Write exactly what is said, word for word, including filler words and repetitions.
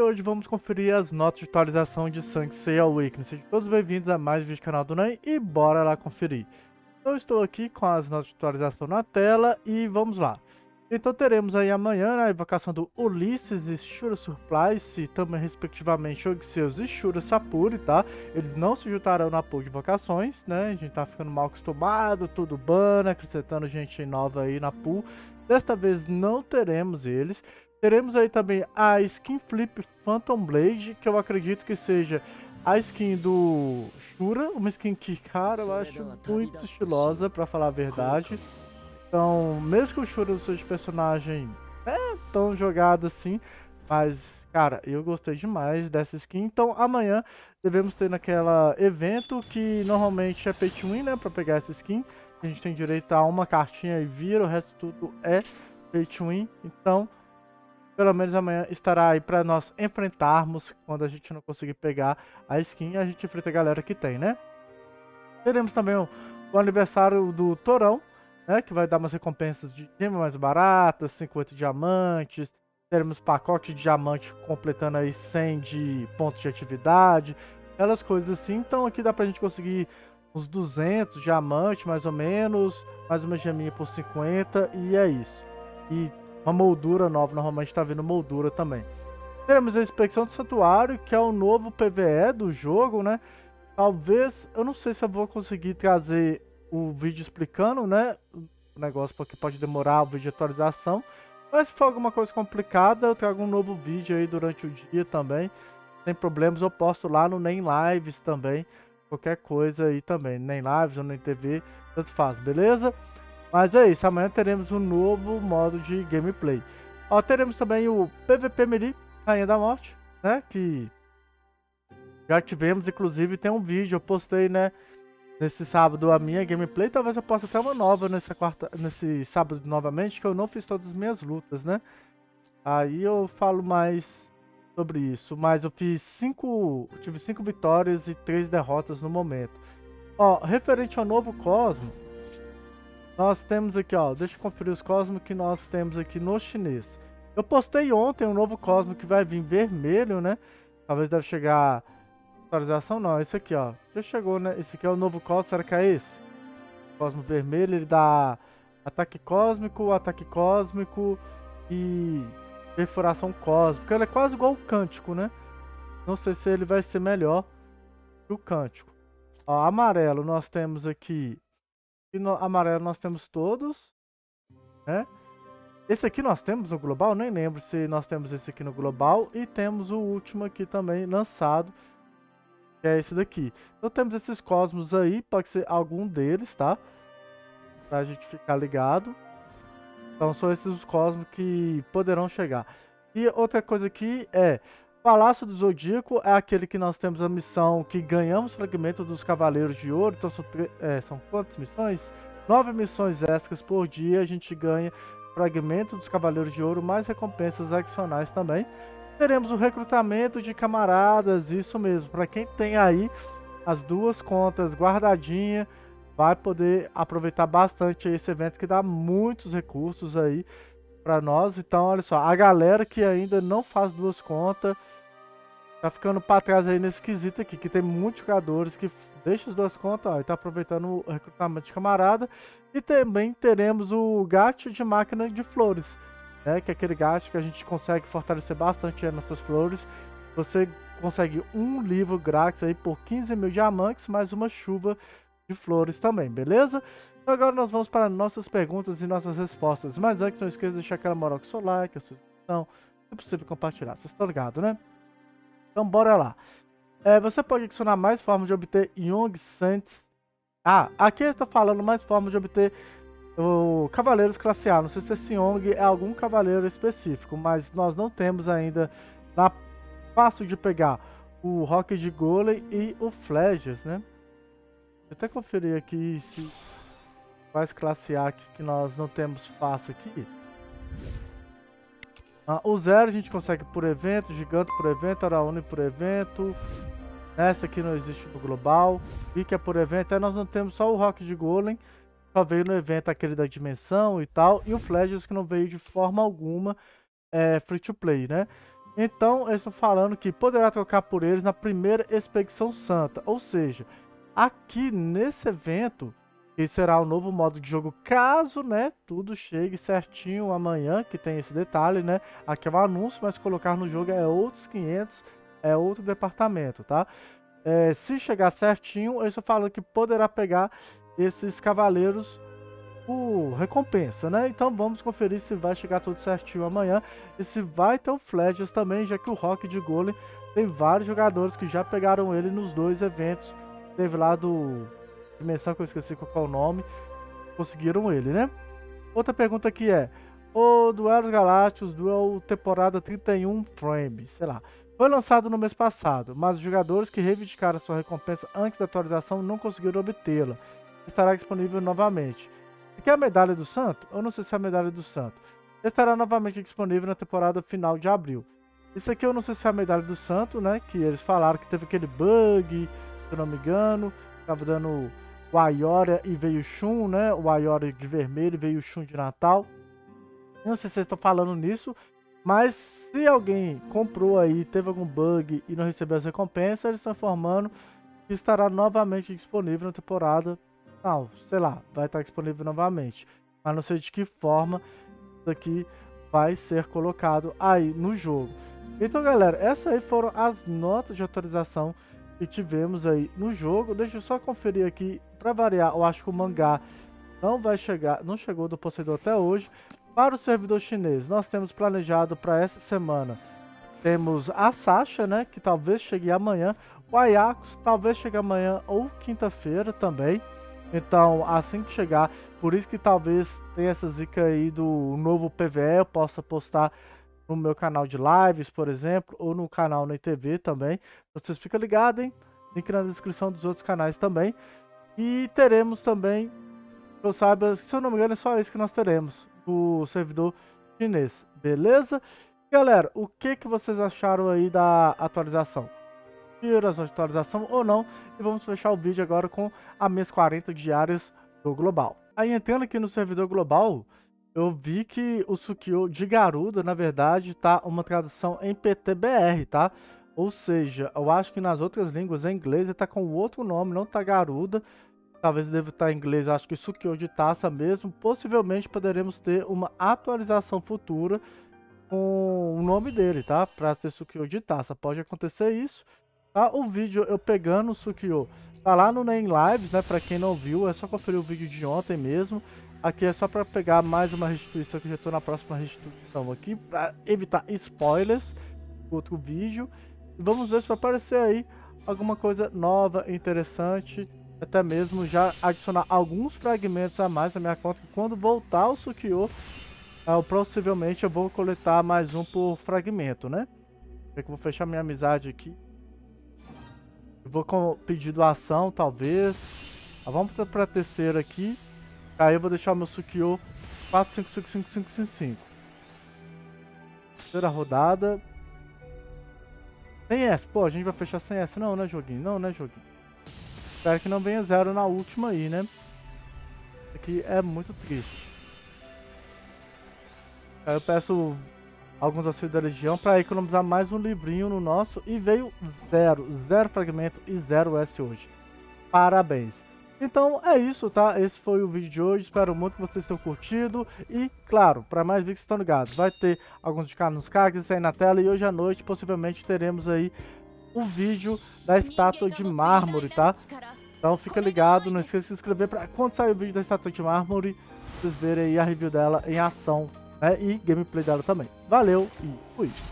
E hoje vamos conferir as notas de atualização de Sanctuary Awakening. Sejam todos bem-vindos a mais um vídeo do canal do Ney e bora lá conferir. Eu estou aqui com as notas de atualização na tela e vamos lá. Então teremos aí amanhã, né, a invocação do Ulisses e Shura Surprise, também respectivamente Ogseus e Shura Sapuri, tá? Eles não se juntarão na pool de invocações, né? A gente tá ficando mal acostumado, tudo bana, acrescentando gente nova aí na pool. Desta vez não teremos eles. Teremos aí também a Skin Flip Phantom Blade, que eu acredito que seja a skin do Shura, uma skin que, cara, eu acho muito estilosa, pra falar a verdade. Então, mesmo que o Shura seja personagem é tão jogado assim, mas, cara, eu gostei demais dessa skin. Então, amanhã devemos ter naquela evento que normalmente é pay to win, né, pra pegar essa skin. A gente tem direito a uma cartinha e vira, o resto tudo é pay to win. Então, pelo menos amanhã estará aí pra nós enfrentarmos quando a gente não conseguir pegar a skin, a gente enfrenta a galera que tem, né? Teremos também o, o aniversário do Torão, né, que vai dar umas recompensas de gema mais baratas, cinquenta diamantes. Teremos pacote de diamante completando aí cem de pontos de atividade, aquelas coisas assim. Então aqui dá pra gente conseguir uns duzentos diamantes mais ou menos, mais uma geminha por cinquenta e é isso. E uma moldura nova, normalmente tá vindo moldura também. Teremos a inspeção do santuário, que é o novo P V E do jogo, né? Talvez, eu não sei se eu vou conseguir trazer o vídeo explicando, né, o negócio, porque pode demorar o vídeo de atualização. Mas se for alguma coisa complicada, eu trago um novo vídeo aí durante o dia também. Sem problemas, eu posto lá no Nem Lives também. Qualquer coisa aí também, Nem Lives ou Nem T V, tanto faz, beleza? Mas é isso, amanhã teremos um novo modo de gameplay. Ó, teremos também o P V P Melee, Rainha da Morte, né, que já tivemos, inclusive tem um vídeo, eu postei, né, nesse sábado a minha gameplay, talvez eu possa até uma nova nessa quarta, nesse sábado novamente, que eu não fiz todas as minhas lutas, né? Aí eu falo mais sobre isso, mas eu fiz cinco, tive cinco vitórias e três derrotas no momento. Ó, referente ao novo Cosmo, nós temos aqui, ó, deixa eu conferir os Cosmos que nós temos aqui no chinês. Eu postei ontem um novo Cosmo que vai vir vermelho, né? Talvez deve chegar atualização, não, esse aqui, ó. Já chegou, né? Esse aqui é o novo Cosmo, será que é esse? Cosmo vermelho, ele dá ataque cósmico, ataque cósmico e perfuração cósmica. Ele é quase igual o Cântico, né? Não sei se ele vai ser melhor que o Cântico. Ó, amarelo, nós temos aqui. E no amarelo nós temos todos, né? Esse aqui nós temos no global, nem lembro se nós temos esse aqui no global. E temos o último aqui também lançado, que é esse daqui. Então temos esses cosmos aí, pode ser algum deles, tá? Pra gente ficar ligado. Então são esses os cosmos que poderão chegar. E outra coisa aqui é, Palácio do Zodíaco é aquele que nós temos a missão que ganhamos fragmento dos Cavaleiros de Ouro. Então são, é, são quantas missões? Nove missões extras por dia, a gente ganha fragmento dos Cavaleiros de Ouro, mais recompensas adicionais também. Teremos o recrutamento de camaradas, isso mesmo, para quem tem aí as duas contas guardadinha, vai poder aproveitar bastante esse evento que dá muitos recursos aí para nós. Então, olha só, a galera que ainda não faz duas contas tá ficando para trás aí nesse quesito aqui, que tem muitos jogadores que deixam as duas contas, ó, e tá aproveitando o recrutamento de camarada. E também teremos o gasto de máquina de flores, né, que é aquele gasto que a gente consegue fortalecer bastante as nossas flores. Você consegue um livro grátis aí por quinze mil diamantes, mais uma chuva de flores também, beleza? Então agora nós vamos para nossas perguntas e nossas respostas. Mas antes, não esqueça de deixar aquela moral com o seu like, a sua inscrição, se possível compartilhar, vocês estão ligados, né? Então bora lá. É, você pode adicionar mais formas de obter Young Saints. Ah, aqui eu estou falando mais formas de obter o Cavaleiros Classe A. Não sei se esse Yong é algum cavaleiro específico, mas nós não temos ainda na fácil de pegar o Rock de Golem e o Flashes, né? Deixa eu até conferir aqui se quais classe A aqui que nós não temos fácil aqui. Ah, o Zero a gente consegue por evento, Gigante por evento, Araúne por evento. Essa aqui não existe no global. Vic é por evento, aí nós não temos só o Rock de Golem. Só veio no evento aquele da dimensão e tal. E o Flashes que não veio de forma alguma é, free to play, né? Então, eles estão falando que poderá trocar por eles na primeira expedição santa. Ou seja, aqui nesse evento, que será o novo modo de jogo, caso, né, tudo chegue certinho amanhã, que tem esse detalhe, né? Aqui é um anúncio, mas colocar no jogo é outros quinhentos, é outro departamento, tá? É, se chegar certinho, eles estão falando que poderá pegar esses cavaleiros por recompensa, né? Então vamos conferir se vai chegar tudo certinho amanhã e se vai ter o Fledges também, já que o Rock de Golem tem vários jogadores que já pegaram ele nos dois eventos. Teve lá do Dimensão, que eu esqueci qual é o nome, conseguiram ele, né? Outra pergunta aqui é: o Duelos Galácticos Duel temporada trinta e um Frame, sei lá, foi lançado no mês passado, mas os jogadores que reivindicaram sua recompensa antes da atualização não conseguiram obtê-la. Estará disponível novamente. Aqui é a medalha do santo? Eu não sei se é a medalha do santo. Estará novamente disponível na temporada final de abril. Isso aqui eu não sei se é a medalha do santo, né? Que eles falaram que teve aquele bug, se eu não me engano. Tava dando o Aioria e veio o Shun, né? O Aioria de vermelho e veio o Shun de Natal. Eu não sei se vocês estão falando nisso. Mas se alguém comprou aí, teve algum bug e não recebeu as recompensas, eles estão informando que estará novamente disponível na temporada. Não, sei lá, vai estar disponível novamente. Mas não sei de que forma isso aqui vai ser colocado aí no jogo. Então, galera, essas aí foram as notas de atualização que tivemos aí no jogo. Deixa eu só conferir aqui, para variar, eu acho que o mangá não vai chegar, não chegou do Poseidon até hoje. Para o servidor chinês, nós temos planejado para essa semana, temos a Sasha, né, que talvez chegue amanhã. O Ajax talvez chegue amanhã ou quinta-feira também. Então, assim que chegar, por isso que talvez tenha essa zica aí do novo P V E, eu possa postar no meu canal de lives, por exemplo, ou no canal na I T V também. Vocês ficam ligados, hein? Link na descrição dos outros canais também. E teremos também, eu saiba, se eu não me engano, é só isso que nós teremos, o servidor chinês, beleza? Galera, o que, que vocês acharam aí da atualização? As atualização ou não, e vamos fechar o vídeo agora com as minhas quarenta diárias do global. Aí entrando aqui no servidor global, eu vi que o Sukiô de Garuda, na verdade, tá uma tradução em P T B R, tá? Ou seja, eu acho que nas outras línguas, em inglês, ele tá com outro nome, não tá Garuda. Talvez deva estar em inglês, eu acho que Sukiô de taça mesmo. Possivelmente poderemos ter uma atualização futura com o nome dele, tá? Para ser Sukiô de taça, pode acontecer isso. Tá, o vídeo eu pegando o Sukiô tá lá no Nem Lives, né? Pra quem não viu, é só conferir o vídeo de ontem mesmo. Aqui é só pra pegar mais uma restituição, que eu já tô na próxima restituição aqui, pra evitar spoilers do outro vídeo. E vamos ver se vai aparecer aí alguma coisa nova, interessante. Até mesmo já adicionar alguns fragmentos a mais na minha conta, que quando voltar o Sukiô, eu, possivelmente eu vou coletar mais um por fragmento, né? Eu vou fechar minha amizade aqui. Eu vou com pedir doação, talvez. Ah, vamos para a terceira aqui. Aí eu vou deixar o meu Sukiô quatro cinco cinco cinco cinco cinco cinco. Terceira rodada. Sem S. Pô, a gente vai fechar sem S. Não, né, joguinho? Não, né, joguinho? Espero que não venha zero na última aí, né? Isso aqui é muito triste. Aí eu peço alguns auxílios da Legião para economizar mais um livrinho no nosso. E veio zero, zero fragmento e zero S hoje. Parabéns. Então é isso, tá? Esse foi o vídeo de hoje. Espero muito que vocês tenham curtido. E, claro, para mais vídeos que estão ligados, vai ter alguns de nos cards aí na tela. E hoje à noite, possivelmente, teremos aí o vídeo da estátua de mármore, tá? Então fica ligado, não esqueça de se inscrever para quando sair o vídeo da estátua de mármore, vocês verem aí a review dela em ação, né? E gameplay dela também. Valeu e fui!